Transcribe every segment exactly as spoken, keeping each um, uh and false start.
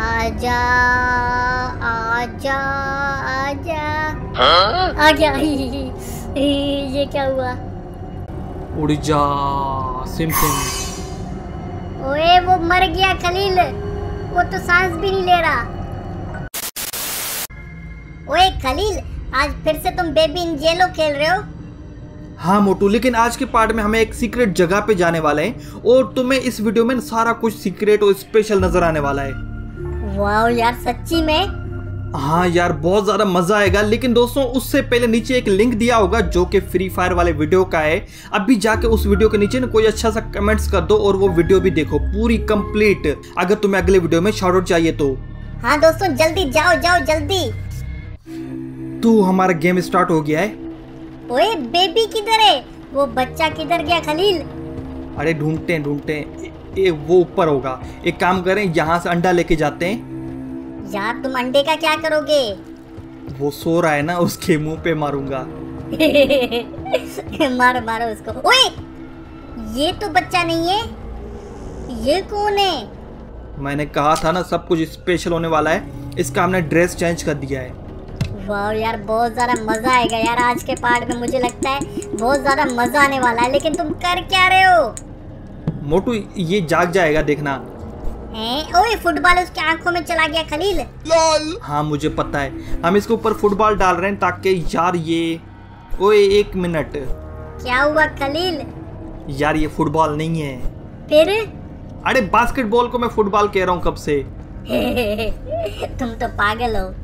आजा आजा आजा आजा। ये क्या हुआ? उड़ जा सिम सिम। ओए वो मर गया खलील, वो तो सांस भी नहीं ले रहा। ओए खलील, आज फिर से तुम बेबी इन जेलो खेल रहे हो? हाँ मोटू, लेकिन आज के पार्ट में हमें एक सीक्रेट जगह पे जाने वाले हैं और तुम्हें इस वीडियो में सारा कुछ सीक्रेट और स्पेशल नजर आने वाला है। वाह यार, सच्ची में? हाँ यार, बहुत ज्यादा मजा आएगा। लेकिन दोस्तों, उससे पहले नीचे एक लिंक दिया होगा जो कि फ्री फायर वाले वीडियो का है। अभी जाके उस वीडियो के नीचे ना कोई अच्छा सा कमेंट्स कर दो और वो वीडियो भी देखो पूरी कंप्लीट, अगर तुम्हें अगले वीडियो में शाउट आउट चाहिए तो। हाँ दोस्तों, जल्दी जाओ जाओ जल्दी। तो हमारा गेम स्टार्ट हो गया है। ओए बेबी किधर है? वो बच्चा किधर गया खलील? अरे ढूंढते हैं ढूंढते हैं, वो ऊपर होगा। एक काम करें, यहाँ से अंडा लेके जाते हैं। यार तुम अंडे का क्या करोगे? वो सो रहा है ना, उसके मुंह पे मारूंगा। मारो मारो उसको। ओए ये तो बच्चा नहीं है, ये कौन है? मैंने कहा था ना सब कुछ स्पेशल होने वाला है। इसका हमने ड्रेस चेंज कर दिया है। वाह यार, बहुत ज्यादा मजा आएगा यार आज के पार्ट में। मुझे लगता है बहुत ज्यादा मजा आने वाला है। लेकिन तुम कर क्या रहे हो? मोटू ये जाग जाएगा, देखना। हैं? ओए फुटबॉल उसकी आंखों में चला गया खलील। लॉल। हाँ मुझे पता है, हम इसके ऊपर फुटबॉल डाल रहे हैं ताकि यार ये। ओए एक मिनट, क्या हुआ खलील? यार ये फुटबॉल नहीं है। फिर? अरे बास्केटबॉल को मैं फुटबॉल कह रहा हूँ कब से। तुम तो पागल हो।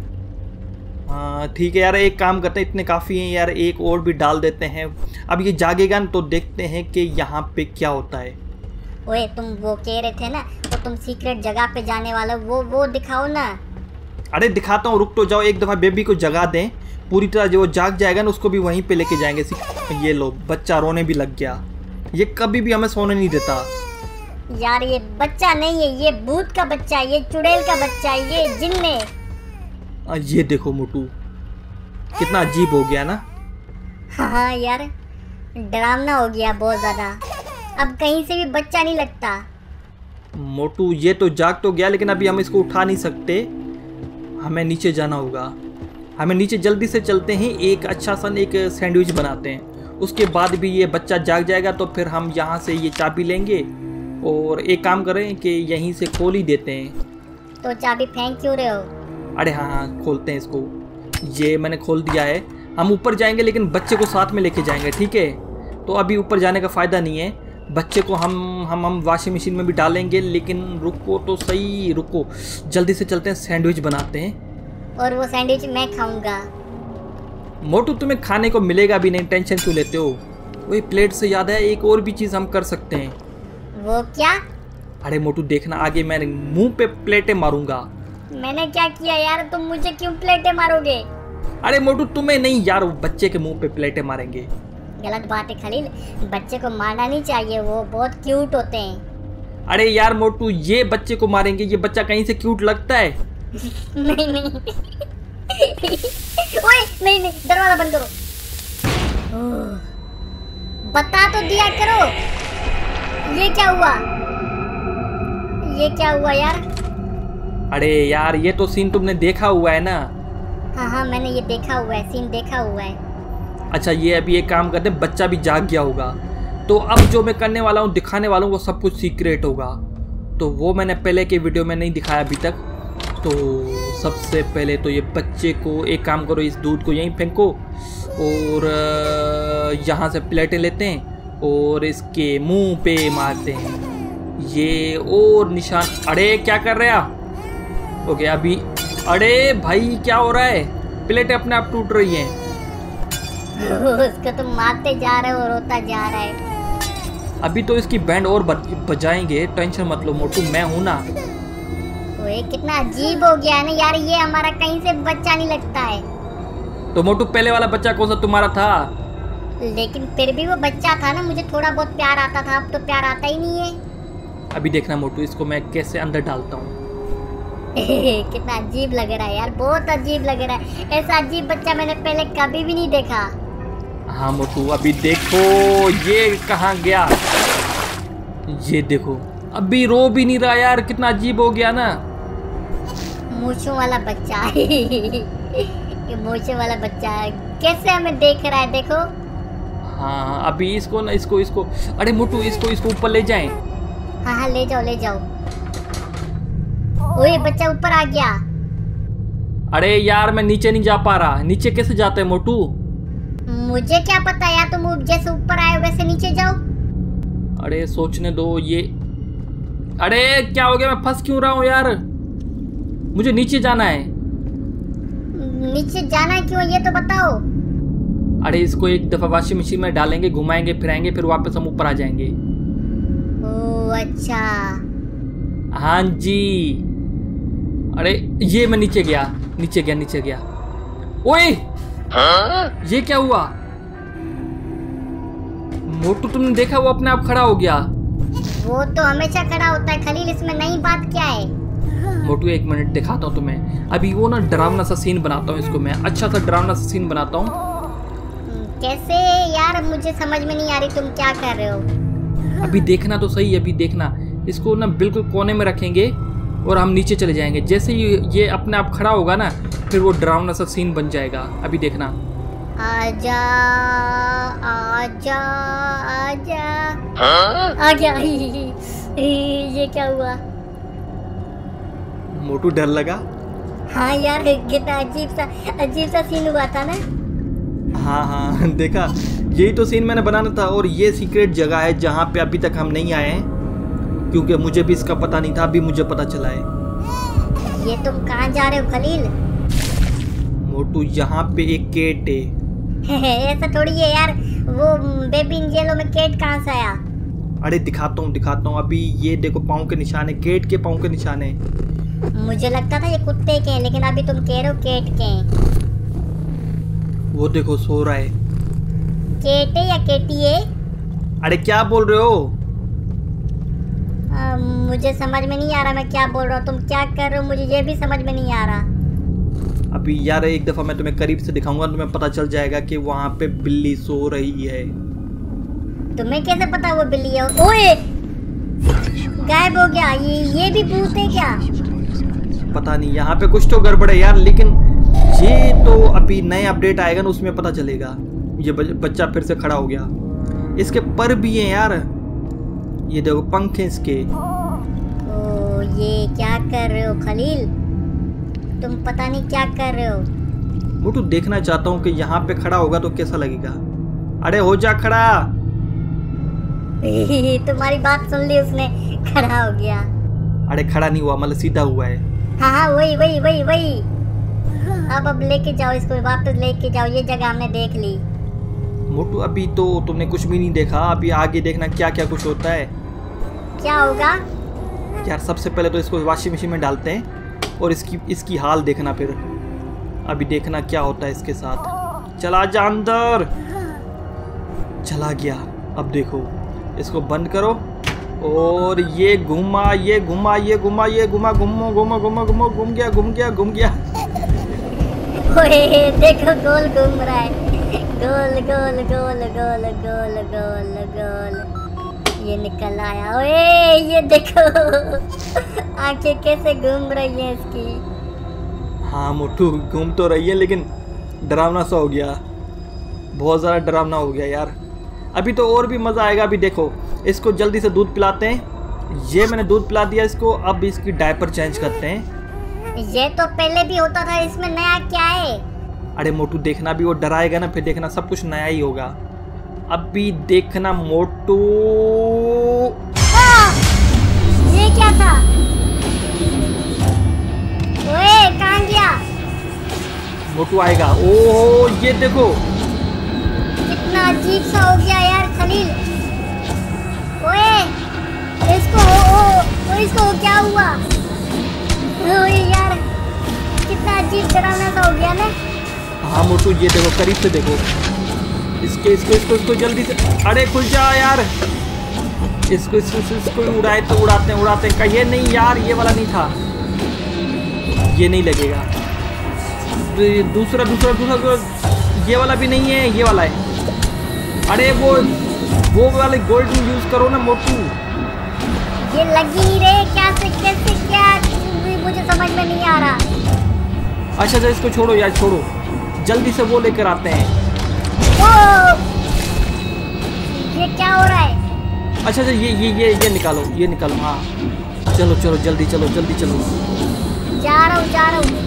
हाँ ठीक है यार, एक काम करते हैं, इतने काफ़ी हैं यार, एक और भी डाल देते हैं। अब ये जागेगा ना तो देखते हैं कि यहाँ पे क्या होता है। ओए तुम वो कह रहे थे ना, तो तुम सीक्रेट जगह पे जाने वाला, वो वो दिखाओ ना। अरे दिखाता हूँ, रुक तो जाओ। एक दफ़ा बेबी को जगा दें पूरी तरह, जो जाग जाएगा ना उसको भी वहीं पे लेके जाएंगे। ये लो, बच्चा रोने भी लग गया। ये कभी भी हमें सोने नहीं देता। यार ये बच्चा नहीं है, ये भूत का बच्चा है, ये चुड़ैल का बच्चा है, ये जिन्न है। ये देखो मोटू, कितना अजीब हो गया ना। हाँ यार, डरावना हो गया बहुत ज़्यादा। अब कहीं से भी बच्चा नहीं लगता। मोटू ये तो जाग तो गया, लेकिन अभी हम इसको उठा नहीं सकते। हमें नीचे जाना होगा। हमें नीचे जल्दी से चलते हैं, एक अच्छा सा एक सैंडविच बनाते हैं। उसके बाद भी ये बच्चा जाग जाएगा तो फिर हम यहाँ से ये चाबी लेंगे और एक काम करें कि यहीं से खोल ही देते हैं। तो चाबी फेंक क्यों रहे हो? अरे हाँ हाँ खोलते हैं इसको। ये मैंने खोल दिया है। हम ऊपर जाएंगे लेकिन बच्चे को साथ में लेके जाएंगे, ठीक है? तो अभी ऊपर जाने का फ़ायदा नहीं है। बच्चे को हम हम हम वॉशिंग मशीन में भी डालेंगे। लेकिन रुको तो सही, रुको, जल्दी से चलते हैं, सैंडविच बनाते हैं। और वो सैंडविच मैं खाऊंगा। मोटू तुम्हें खाने को मिलेगा भी नहीं, टेंशन क्यों लेते हो? वही प्लेट से याद है, एक और भी चीज़ हम कर सकते हैं। वो क्या? अरे मोटू देखना, आगे मैं मुँह पे प्लेटें मारूंगा। मैंने क्या किया यार? तुम मुझे क्यों प्लेटें मारोगे? अरे मोटू तुम्हें नहीं यार, बच्चे के मुंह पे प्लेटें मारेंगे। गलत बात है खलील, बच्चे को मारना नहीं चाहिए, वो बहुत क्यूट होते हैं। अरे यार मोटू, ये बच्चे को मारेंगे? ये बच्चा कहीं से क्यूट लगता है? नहीं नहीं। ओए नहीं नहीं, दरवाजा बंद करो। बता तो दिया करो। ये क्या हुआ? ये क्या हुआ यार? अरे यार ये तो सीन तुमने देखा हुआ है ना। हाँ हाँ मैंने ये देखा हुआ है, सीन देखा हुआ है। अच्छा ये अभी एक काम करते हैं, बच्चा भी जाग गया होगा तो अब जो मैं करने वाला हूँ, दिखाने वाला हूँ, वो सब कुछ सीक्रेट होगा। तो वो मैंने पहले के वीडियो में नहीं दिखाया अभी तक। तो सबसे पहले तो ये बच्चे को एक काम करो, इस दूध को यहीं फेंको और यहाँ से प्लेटें लेते हैं और इसके मुंह पे मारते हैं ये और निशान। अरे क्या कर रहे आप? ओके अभी, अरे भाई क्या हो रहा है? प्लेटें अपने आप टूट रही हैं। उसको तुम मारते जा रहे हो, रोता जा रहा है। अभी तो इसकी बैंड और बजाएंगे, टेंशन मत लो मोटू, मैं हूं ना। ओए कितना अजीब हो गया है ना यार, ये हमारा कहीं से बच्चा नहीं लगता है। तो मोटू पहले वाला बच्चा कौन सा तुम्हारा था? लेकिन फिर भी वो बच्चा था ना, मुझे थोड़ा बहुत प्यार आता था, अब तो प्यार आता ही नहीं है। अभी देखना मोटू, इसको मैं कैसे अंदर डालता हूँ। कितना अजीब लग रहा है यार, बहुत अजीब लग रहा है। ऐसा अजीब बच्चा मैंने पहले कभी भी नहीं देखा। हाँ मोटू अभी देखो ये कहाँ गया। ये देखो अभी रो भी नहीं रहा यार, कितना अजीब हो गया ना। मूंछों वाला बच्चा ये मूंछों वाला बच्चा कैसे हमें देख रहा है, देखो। हाँ अभी इसको ना इसको इसको अरे मोटू इसको इसको ऊपर ले जाएं। हाँ हाँ ले जाओ ले जाओ। ओए बच्चा ऊपर आ गया। अरे यार मैं नीचे नहीं जा पा रहा। नीचे कैसे जाते हैं मोटू? मुझे क्या पता यार, तुम जैसे ऊपर आए वैसे नीचे जाओ। अरे सोचने दो ये। अरे क्या हो गया, मैं फंस क्यों रहा हूँ यार? मुझे नीचे जाना है। नीचे जाना क्यों ये तो बताओ। अरे इसको एक दफा वॉशिंग मशीन में डालेंगे, घुमाएंगे फिराएंगे, फिर वापस हम ऊपर आ जाएंगे। ओह अच्छा। हाँ जी। अरे ये मैं नीचे गया नीचे गया नीचे गया। ओए हाँ? ये क्या हुआ? मोटू तुमने देखा वो अपने आप खड़ा हो गया। वो तो हमेशा खड़ा होता है खलील, इसमें नई बात क्या है? मोटू एक मिनट दिखाता हूँ तुम्हें। अभी वो ना डरावना सा सीन बनाता हूँ इसको मैं, अच्छा सा डरावना सा सीन बनाता हूँ। कैसे यार, मुझे समझ में नहीं आ रही तुम क्या कर रहे हो। अभी देखना तो सही, अभी देखना। इसको ना बिल्कुल कोने में रखेंगे और हम नीचे चले जाएंगे। जैसे ही ये अपने आप खड़ा होगा ना, फिर वो डरावना सा सीन बन जाएगा। अभी देखना। आजा आजा आजा आ गया। ये क्या हुआ? मोटू डर लगा। हाँ यार कितना अजीब सा अजीब सा सीन हुआ था ना। हाँ हाँ देखा, यही तो सीन मैंने बनाना था। और ये सीक्रेट जगह है जहाँ पे अभी तक हम नहीं आए हैं, क्योंकि मुझे भी इसका पता नहीं था, अभी मुझे पता चला है। ये तुम कहाँ जा रहे हो खलील? मोटू यहाँ पे एक केट है। ऐसा थोड़ी है यार, वो बेबी इन जेलों में केट कहाँ से आया? अरे दिखाता हूँ दिखाता हूँ। अभी ये देखो पाँव के निशान है, केट के पाँव के निशान है। मुझे लगता था ये कुत्ते के हैं, लेकिन अभी तुम कह रहे हो केट के हैं। वो देखो सो रहा है। केट है या केटी है? अरे क्या बोल रहे हो? आ, मुझे समझ में नहीं आ रहा मैं क्या बोल रहा हूँ। तुम क्या कर रहे हो मुझे ये भी समझ में नहीं आ रहा। अभी यार एक दफा मैं तुम्हें करीब से दिखाऊंगा, तुम्हें पता चल जाएगा कि वहाँ पे बिल्ली सो रही है। तुम्हें कैसे पता वो बिल्ली है? ओए गायब हो गया। ये ये भी भूत है क्या? पता नहीं, यहाँ पे कुछ तो गड़बड़ है यार। लेकिन ये तो अभी नए अपडेट आएगा ना, उसमें पता चलेगा। ये बच्चा फिर से खड़ा हो गया। इसके पर भी हैं यार, ये देखो पंख हैं इसके। ओ ये क्या कर रहे हो खलील? तुम पता नहीं क्या कर रहे हो। मोटू देखना चाहता हूँ कि यहाँ पे खड़ा होगा तो कैसा लगेगा। अरे हो जा खड़ा। तुम्हारी बात सुन ली उसने, खड़ा हो गया। अरे खड़ा नहीं हुआ, मतलब सीधा हुआ है। हाँ हाँ वही वही वही वही। अब अब लेके जाओ इसको, वापस लेके जाओ। ये जगह हमने देख ली। मोटू अभी तो तुमने कुछ भी नहीं देखा, अभी आगे देखना क्या क्या कुछ होता है। क्या होगा यार? सबसे पहले तो इसको वॉशिंग मशीन में डालते हैं और इसकी इसकी हाल देखना, फिर अभी देखना क्या होता है इसके साथ। चला जा अंदर। चला गया। अब देखो, इसको बंद करो और ये घुमा ये घुमा ये घुमा ये घुमा घुमो घुमो घुमो घुमो घूम गया घूम गया घूम गया। ओए देखो गोल घूम रहा है। गोल गोल गोल गोल गोल गोल गोल। ये निकल आया। ओए ये देखो आंखें कैसे घूम रही है इसकी। हाँ मोटू घूम तो रही है, लेकिन डरावना सा हो गया, बहुत ज़्यादा डरावना हो गया यार। अभी तो और भी मज़ा आएगा। अभी देखो, इसको जल्दी से दूध पिलाते हैं। ये मैंने दूध पिला दिया इसको, अब इसकी डायपर चेंज करते हैं। ये तो पहले भी होता था, इसमें नया क्या है? अरे मोटू देखना, भी वो डराएगा ना, फिर देखना सब कुछ नया ही होगा। अभी देखना मोटू। ये क्या था? ओए कहाँ गया? मोटू आएगा। ओह ये देखो कितना अजीब सा हो गया यार खलील। ओए इसको ओ, ओ, ओ, इसको क्या हुआ? ओए यार कितना अजीब डरावना सा हो गया ना। हाँ मोटू ये देखो, करीब से देखो। इसके इसको इसको इसको जल्दी से। अरे खुल जा यार। इसको इसको इसको उड़ाए तो उड़ाते हैं उड़ाते हैं। ये नहीं यार, ये वाला नहीं था, ये नहीं लगेगा। दूसरा दूसरा दूसरा ये वाला भी नहीं है, ये वाला है। अरे वो वो वाले गोल्डन यूज करो ना मोटू। ये लगी रे क्या से कैसे क्या, मुझे समझ में नहीं आ रहा। अच्छा अच्छा इसको छोड़ो यार, छोड़ो, जल्दी से वो लेकर आते हैं। ओ, ये क्या हो रहा है? अच्छा अच्छा ये ये ये ये निकालो, ये निकालो। हाँ चलो चलो जल्दी चलो जल्दी चलो। जा रहा हूँ जा रहा हूँ।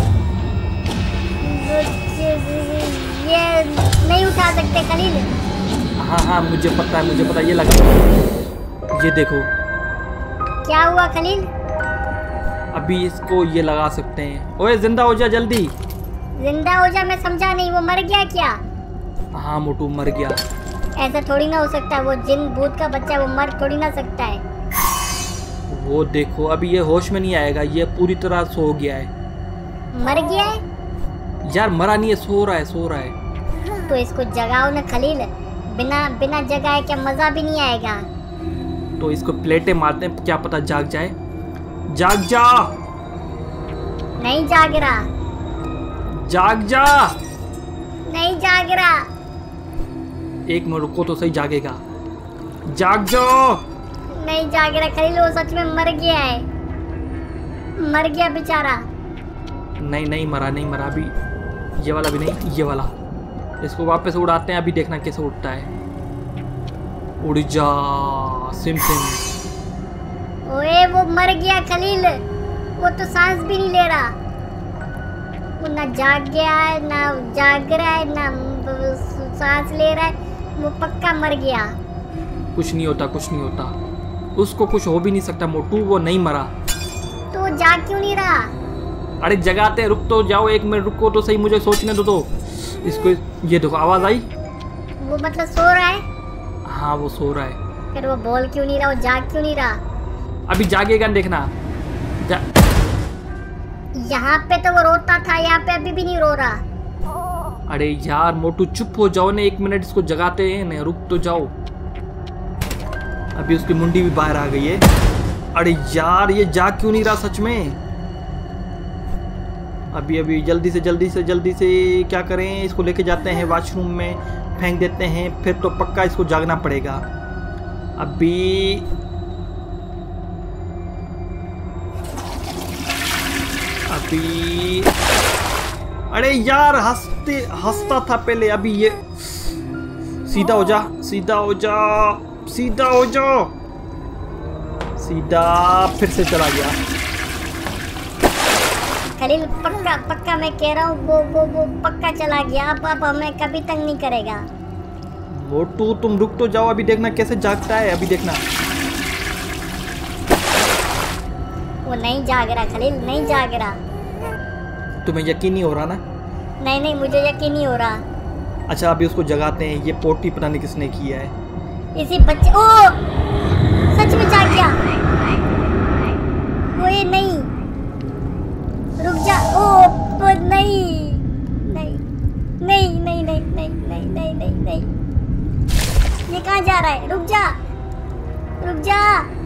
ये नहीं उठा सकते खलील। हाँ हाँ मुझे पता है, मुझे पता है, ये लगा, ये देखो। क्या हुआ खलील? अभी इसको ये लगा सकते हैं। ओए जिंदा हो जा जल्दी। जिंदा हो जा? मैं समझा नहीं, वो मर गया क्या? हाँ मोटू मर गया। ऐसा थोड़ी ना हो सकता है, वो जिन भूत का बच्चा, वो मर थोड़ी ना सकता है। वो देखो अभी ये होश में नहीं आएगा, ये पूरी तरह सो गया है। मर गया है? यार मरा नहीं है, सो रहा है सो रहा है। तो इसको जगाओ ना खलील, बिना बिना जगाए क्या मजा भी नहीं आएगा। तो इसको प्लेटें मारते हैं, क्या पता जाग जाए। जाग जा। नहीं जाग रहा। जाग जा। नहीं जाग रहा। एक मिनट रुको तो सही, जागेगा। जाग जाओ। नहीं जाग रहा खलील, वो सच में मर गया है। मर गया बेचारा। नहीं नहीं मरा, नहीं मरा अभी। ये वाला भी नहीं, ये वाला। इसको वापस उड़ाते हैं, अभी देखना कैसे उड़ता है। उड़ जा सिम सिम। ओए वो मर गया खलील, वो तो सांस भी नहीं ले रहा। वो ना जाग गया है, ना जाग रहा है, ना सांस ले रहा है। वो पक्का मर गया। कुछ नहीं होता, कुछ नहीं होता, उसको कुछ हो भी नहीं सकता मोटू, वो नहीं मरा। तो वो जाग क्यों नहीं रहा? अरे जगाते, रुक तो जाओ, एक मिनट रुको तो सही, मुझे सोचने दो तो। इसको ये देखो आवाज आई। वो मतलब सो रहा है? हाँ वो सो रहा है। फिर वो बोल क्यों नहीं रहा, वो जाग क्यों नहीं रहा? अभी जागेगा, देखना। जा... यहाँ पे तो वो रोता था, यहाँ पे अभी भी नहीं रो रहा। अरे यार मोटू चुप हो जाओ ना एक मिनट, इसको जगाते हैं ना, रुक तो जाओ। अभी उसकी मुंडी भी बाहर आ गई है। अरे यार ये जाग क्यों नहीं रहा सच में। अभी अभी जल्दी से जल्दी से जल्दी से क्या करें, इसको लेके जाते हैं वॉशरूम में, फेंक देते हैं, फिर तो पक्का इसको जागना पड़ेगा। अभी अभी अरे यार हंसते हंसता था पहले, अभी ये सीधा हो जा, सीधा हो जा, सीधा हो जा, सीधा। फिर से चला गया खलील। पक्का पक्का मैं कह रहा हूँ, वो वो वो पक्का चला गया। अब अब हमें कभी तंग नहीं करेगा। मोटू तुम रुक तो जाओ, अभी देखना कैसे जागता है, अभी देखना। वो नहीं जाग रहा खलील, नहीं जाग रहा। तुम्हें यकीन नहीं हो रहा ना? नहीं नहीं मुझे यकीन नहीं हो रहा। अच्छा अभी उसको जगाते हैं। ये पोटी पता नहीं किसने किया है। इसी बच्चे। ओ सच में जाग गया। ओए नहीं, रुक जा। ओ तो नहीं नहीं नहीं नहीं नहीं नहीं नहीं नहीं नहीं नहीं। ये कहाँ जा रहा है? रुक जा, रुक जा।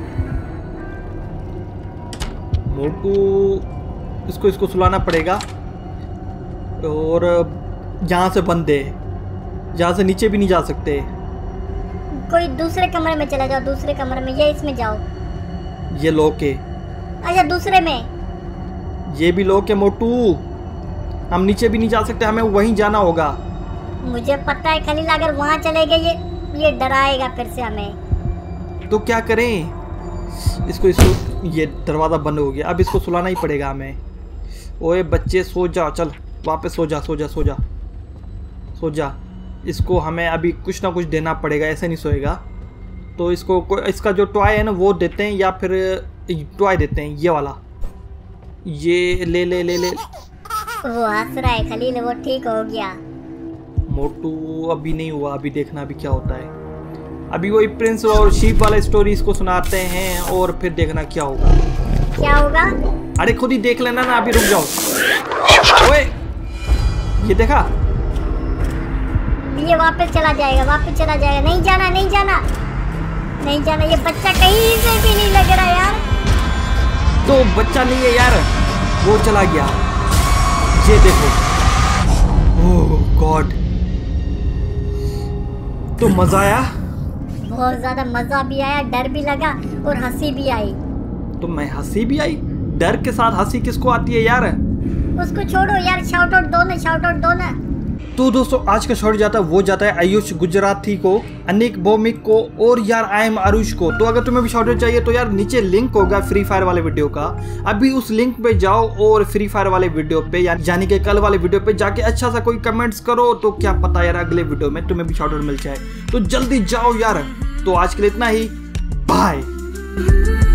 मोटू इसको इसको सुलाना पड़ेगा, और यहाँ से बंद है, यहाँ से नीचे भी नहीं जा सकते। कोई दूसरे कमरे में चला जाओ, दूसरे कमरे में, ये इसमें जाओ। ये लॉक है। अच्छा दूसरे में? ये भी लॉक है मोटू, हम नीचे भी नहीं जा सकते, हमें वहीं जाना होगा। मुझे पता है खलील, अगर वहाँ चले गए ये ये डराएगा फिर से हमें। तो क्या करें? इसको इसको ये दरवाज़ा बंद हो गया, अब इसको सुलाना ही पड़ेगा हमें। ओए बच्चे सो जा, चल वापस सो जा, सो जा, सो जा, सो जा। इसको हमें अभी कुछ ना कुछ देना पड़ेगा, ऐसे नहीं सोएगा। तो इसको इसका जो टॉय है ना वो देते हैं, या फिर टॉय देते हैं ये वाला। ये ले ले ले ले। वो हंस रहा है खलील, वो ठीक हो गया। मोटू अभी नहीं हुआ, अभी देखना अभी क्या होता है। अभी वही प्रिंस और शीप वाला स्टोरी इसको सुनाते हैं, और फिर देखना क्या होगा। क्या होगा? अरे खुद ही देख लेना ना, अभी रुक जाओ। ओए ये देखा, ये वापस चला जाएगा, वापस चला जाएगा। नहीं जाना, नहीं जाना, नहीं जाना। ये बच्चा कहीं से भी नहीं लग रहा यार। तो बच्चा नहीं है यार, वो चला गया। ये देखो, ओह गॉड। तो मजा आया? बहुत ज्यादा मजा भी आया, डर भी लगा और हंसी भी आई। तो मैं हंसी भी आई? डर के साथ हंसी किसको आती है यार? उसको छोड़ो यार, शाउट आउट दो ना, शाउट आउट दो ना। तो दोस्तों आज का शॉट जाता है वो जाता है आयुष गुजराती को, अनिक बोमिक को और यार आई एम आरुष को। तो अगर तुम्हें भी शॉट आउट चाहिए तो यार नीचे लिंक होगा फ्री फायर वाले वीडियो का, अभी उस लिंक पे जाओ और फ्री फायर वाले वीडियो पे यानी कि कल वाले वीडियो पे जाके अच्छा सा कोई कमेंट्स करो, तो क्या पता यार अगले वीडियो में तुम्हें भी शॉट आउट मिल जाए। तो जल्दी जाओ यार। तो आज के लिए इतना ही, बाय।